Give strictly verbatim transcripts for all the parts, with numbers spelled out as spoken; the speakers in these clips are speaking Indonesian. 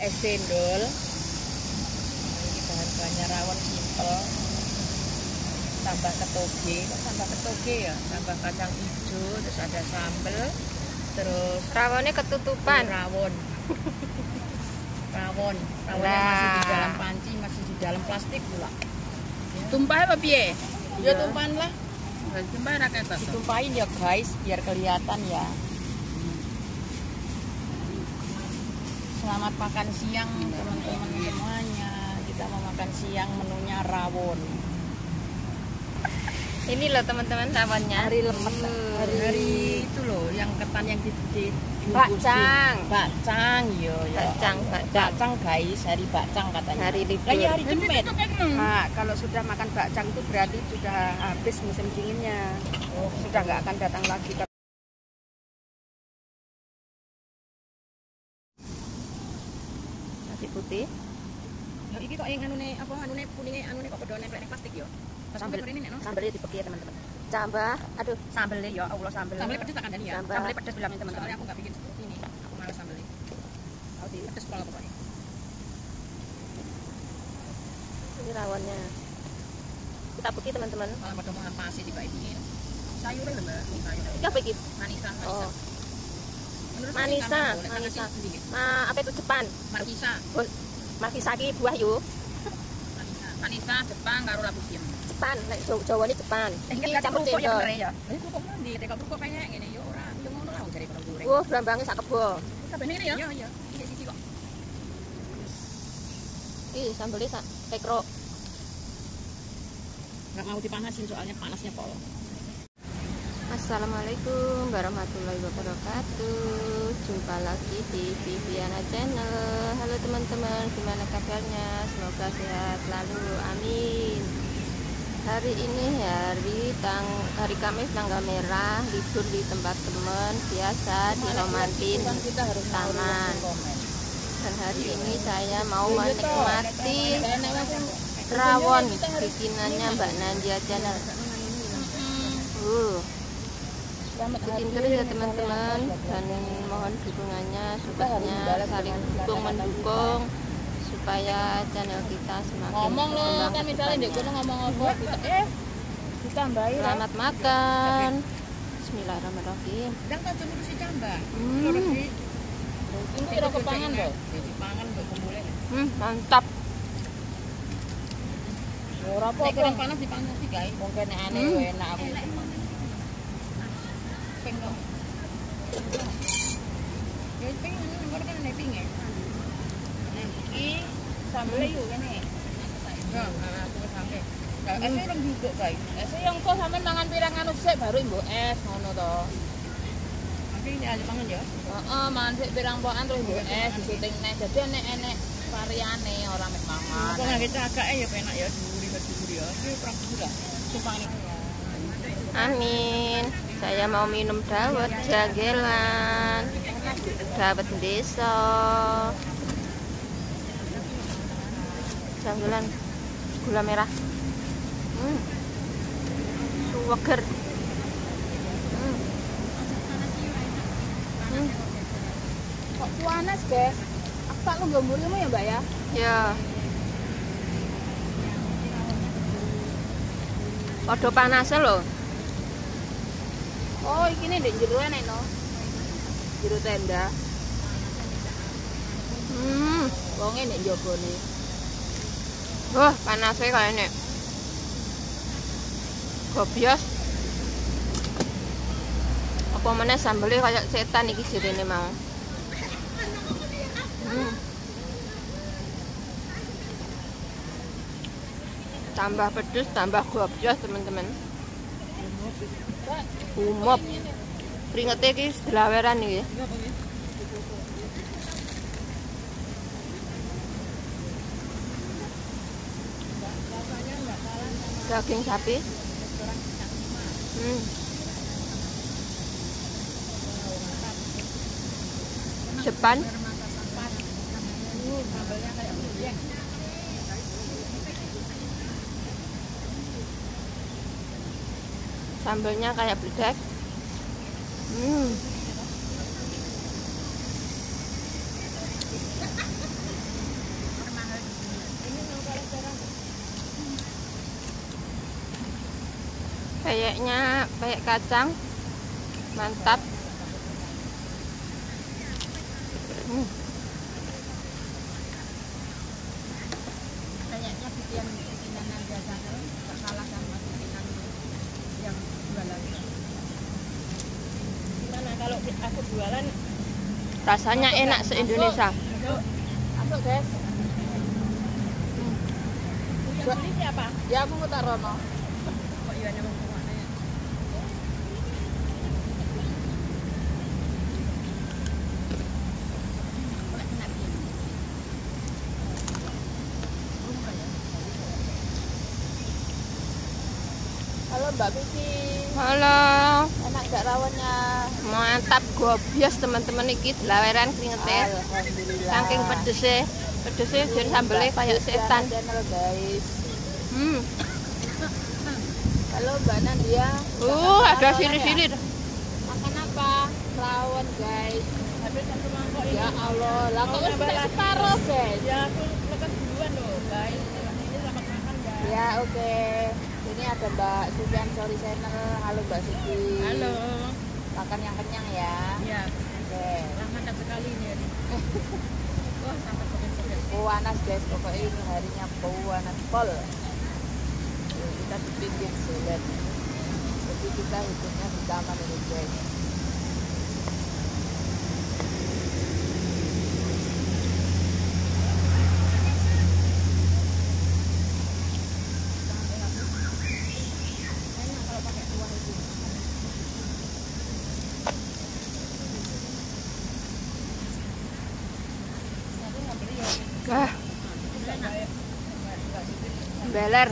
es cendol. Ini bahan-bahannya rawon simpel. Tambah ketoge, kok tambah ketoge ya? Tambah kacang hijau, terus ada sambel, terus rawonnya ketutupan. Rawon. Rawon. Rawonnya Nah. masih di dalam panci, masih di dalam plastik pula. Tumpah apa piye? Ya tumpahan lah. Tumpahin rakyat. Ditumpahin ya guys, biar kelihatan ya. Selamat makan siang teman-teman semuanya. Kita mau makan siang, menunya rawon. Ini loh teman-teman rawonnya. Hari lemet, Uh, hari, hari itu loh, yang ketan yang di, di Bakcang. Bakcang, yo yo. Bakcang, bakcang. Bakcang guys, hari bakcang katanya. Hari libur. Lah ya hari Jumat. Nah, kalau sudah makan bakcang itu berarti sudah habis musim dinginnya. Oh, sudah nggak akan datang lagi. Nasi putih. Lah iki kok yang anune apa anune kuninge anune kok padha nempel ning plastik yo. Sambel Sambel ini no. sambelnya dipeki ya teman-teman. Tambah, aduh, Sambelnya ya Allah sambel. Sambelnya pedes tak kandani ya. Tambah. Sambelnya pedes bilangin teman-teman. Soalnya aku enggak bikin seperti ini. Aku malas sambelnya. Aku di pedes pula pokoknya. ini rawonnya. Kita putih teman-teman. Malah pada mau pasti di ini. Sayurnya lho Mbak, ini sayur. Ini apa iki? Manisa, manisa. Oh, Menurut Manisa, saya boleh, Manisa. karena sih Ma, apa itu Jepang? Markisa. Oh, Markisa ki buah yuk. Manisa. Manisa Jepang karo labu siam. Jepang, nek Jawa Jawa ini Jepang. Ini Ini kan campur kerupuk ya cendol. bener ya. Ini kerupuk nanti, teka kerupuk kayak ngene ya ora, yo ngono lah jare perang goreng. Wah, brambangnya sak kebo. Kabeh ngene ya? Iya, iya. Iki siji kok. Ih, sambelnya sak tekro. Enggak mau dipanasin soalnya panasnya pol. Assalamualaikum warahmatullahi wabarakatuh. Jumpa lagi di Viviana Channel. Halo teman-teman, gimana kabarnya? Semoga sehat selalu, amin. Hari ini hari tang hari Kamis tanggal merah, libur di tempat teman biasa di Romantin Taman. Dan hari ini saya mau menikmati rawon bikinannya Mbak Nandia Channel. Uh. Bikin terus ya teman-teman, dan mohon dukungannya, supaya saling dukung mendukung supaya channel kita semakin Ngomong lo berkembang kan ke misalnya ndek kono depannya. ngomong apa eh ditambahi lah. Selamat makan. Bismillahirrahmanirrahim. Ndang tak cuma si cambah. Hmm. Ini kira kepangan lho. Dipangan mbok kumpule. Hmm, mantap. Ora apa-apa. Nek panas dipangan sih guys. Wong kene aneh Hmm. enak aku. Pengen. Ya pengen nomor kan nek pinge. Iki sambel yo kene. Ya, aku wis sampe. Lah ese rong juga guys. Ese yang kok sampean mangan pirang anu sik baru mbok es ngono to. Nanti ini aja mangan ya. Heeh, mangan sik pirang pokan terus mbok es disuting nek dadi enek-enek variane ora mek mangan. Kok ngene cagake ya penak ya duri-duri ya. Iki perang gula. Sumpah ini. Amin. Saya mau minum dawet jagelan, dawet desa, jagelan gula merah. Hmm. Suweger. Hmm. Hmm. Kok panas, guys? Aku tak lu gamburimu ya, Mbak ya? Ya. Padha panase lho. Oh, iki nih ndek jero enek no. Jero tenda. Hmm. Wonge ndek njogone. Wah, panasnya kayak ini. Gobios. Apa mana sambelnya kayak setan iki sirene mau. Hmm. Tambah pedes, tambah gobios teman-teman. Umop. Keringetnya iki sedelaweran iki. Daging sapi. Hmm. Jepang. Sambelnya kayak bedak. Hmm. Kayaknya kayak kacang. Mantap. Hmm. Kayaknya bikin bikinan Nadia Channel gak kalah sama bikinan yang jualan. Gimana kalau aku jualan? Rasanya Masuk, enak Kak? se-Indonesia. Masuk, masuk guys. Hmm. Yang beli siapa? Ya aku mau taruh no. Kok iya nih bang? Halo Mbak Vicky. Halo. Enak gak rawonnya? Mantap gobios teman-teman iki laweran keringetnya. Alhamdulillah. Saking pedesnya. Pedesnya jadi sambelnya kayak setan. Channel guys. Hmm. Halo Mbak Nadia. Uh, ada Rawon silir-silir. ya? Makan apa? Rawon guys. Habis satu mangkok ini. Ya Allah, lah kok sudah separuh guys. Ya aku makan duluan loh guys. Ini selamat makan guys. Ya oke. Ini ada Mbak Suki Ansori Channel. Halo Mbak Suki. Halo. Makan yang kenyang ya. Iya. Oke. Mantap sekali ini hari. Wah sampai pokok-pokok. Panas guys, pokoknya ini harinya panas pol. Kita di pinggir jalan, jadi kita hidupnya di taman ini guys. Enak kalau pakai kuah itu. Aku nggak beli ya. Wah, beler.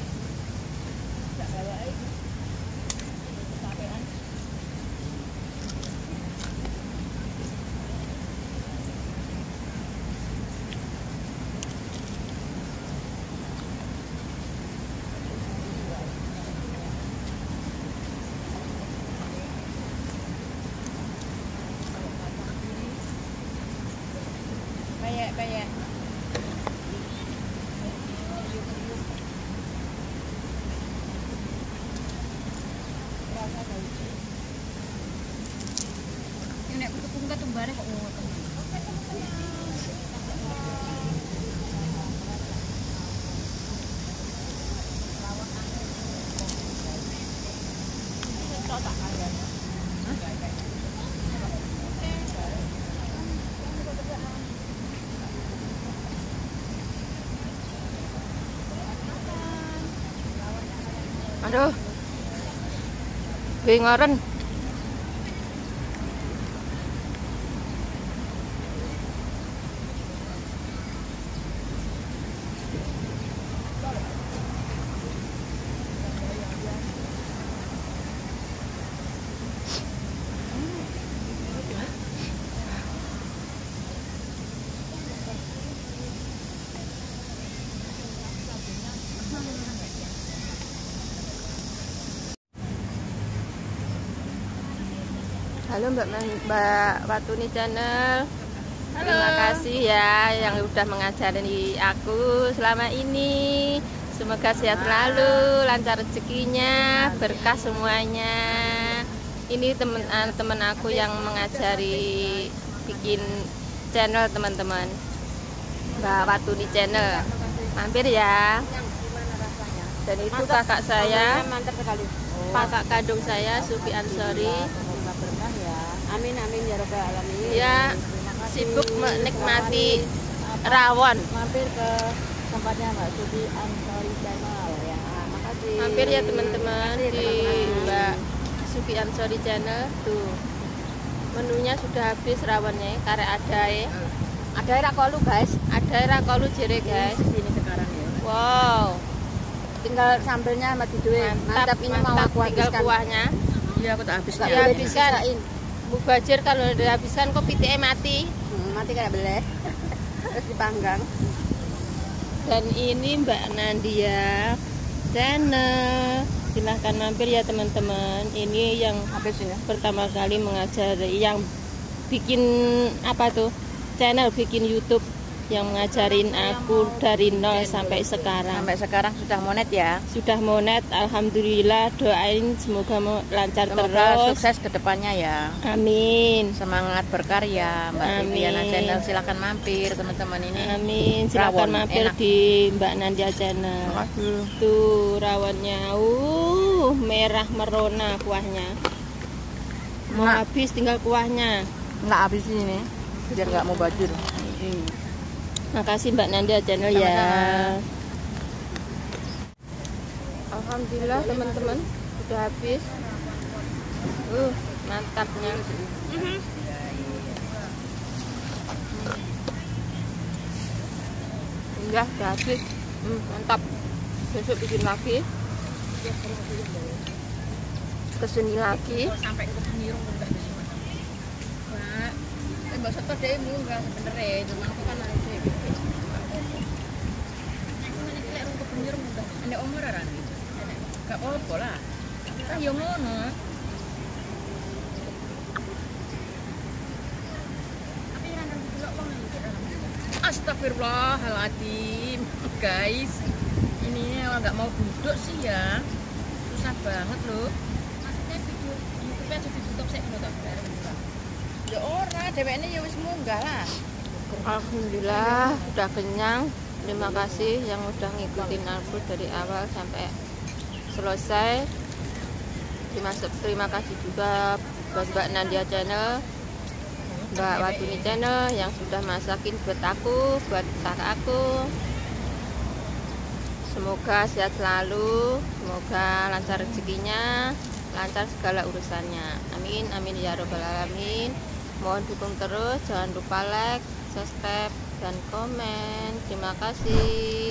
Kayak kayak ini aku tepung ketumbarnya kok ngotot. Aduh. Bingoren. Halo Mbak Mbak Watuni Channel. Halo. Terima kasih ya yang udah mengajari aku selama ini. Semoga sehat selalu, lancar rezekinya, berkah semuanya. Ini teman-teman aku yang mengajari bikin channel teman-teman. Mbak Watuni Channel. Mampir ya. Dan itu kakak saya, Mantap sekali. kakak kandung saya Suki Ansori. Berkah ya. Amin amin ya robbal alamin. Ya, sibuk menikmati rawon. Mampir ke tempatnya Mbak Suki Ansori Channel ya. Makasih. Mampir ya teman-teman Makasih, di teman-teman. Mbak Suki Ansori Channel. Tuh, menunya sudah habis rawonnya. Karek ada ya. Ada rakolu guys. Ada rakolu jere guys. Ini sekarang ya. Wow, Tinggal sambelnya sama diduwe. mantap, Mantap ini mau mantap. aku Tinggal habiskan. kuahnya. Iya aku tak habiskan. Ya, habiskan. Mubazir kalau udah habiskan kok pitike mati. Hmm, mati kayak beleh. Terus dipanggang. Dan ini Mbak Nadia Channel. Silahkan mampir ya teman-teman. Ini yang Habis ya. pertama kali mengajari, yang bikin apa tuh, channel bikin YouTube yang mengajarin aku dari nol sampai sekarang. Sampai sekarang sudah monet ya. Sudah monet, alhamdulillah. Doain semoga mau lancar Semoga terus. sukses ke depannya ya. Amin. Semangat berkarya Mbak Amin. Viviana Channel. Silakan mampir teman-teman ini. Amin. Silakan Rawon, mampir enak. di Mbak Nandia Channel. Aduh. Tuh rawonnya, uh merah merona kuahnya. Mau Nah. habis tinggal kuahnya. Nggak habis ini biar nggak mau bajur. Makasih Mbak Nandia Channel Sama-sama. ya. Alhamdulillah teman-teman sudah habis. Uh mantapnya. Udah, udah habis. Hmm, mantap. Besok bikin lagi. Kesini lagi. Sampai ke Penirung udah di sini. Pak, eh mbak soto deh enggak sebenarnya, cuma aku kan ada deh. Aku nanti lek rung ke Penirung udah. Nek umur ora nih. Gak apa-apa lah. Ah yo ngono. Tapi ra nang delok wong iki. Astagfirullahaladzim, guys. Ini orang nggak mau duduk sih ya, susah banget loh. Maksudnya video YouTube aja ditutup saya dulu tak bareng. Ya ora, dhewekne ya wis munggah lah. Alhamdulillah udah kenyang. Terima kasih yang udah ngikutin aku dari awal sampai selesai. Terima, terima kasih juga buat Mbak Nandia Channel, Mbak Watuni Channel yang sudah masakin buat aku, buat kakak aku. Semoga sehat selalu, semoga lancar rezekinya, lancar segala urusannya. Amin, amin ya robbal alamin. Mohon dukung terus, jangan lupa like, subscribe, dan komen. Terima kasih.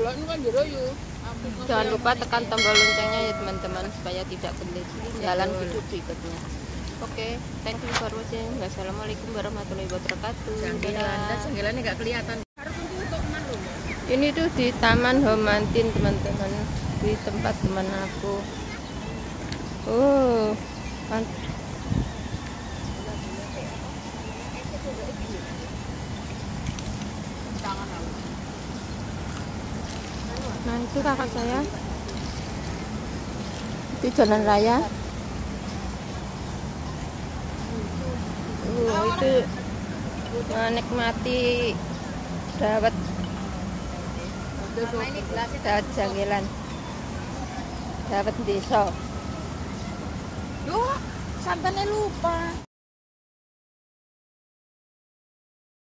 Jangan lupa tekan tombol loncengnya ya teman-teman, supaya tidak ketinggalan video berikutnya. Oke, okay, thank you for watching. Wassalamualaikum warahmatullahi wabarakatuh. Janggilan, Dadah. janggilannya nggak kelihatan. Harus tutup man loh. Ini tuh di Taman Homantin teman-teman, di tempat teman aku. Oh, kan. Nah itu kakak saya di jalan raya. Uh, itu menikmati dawet dawet janggilan, dawet desa. Duh, santannya lupa.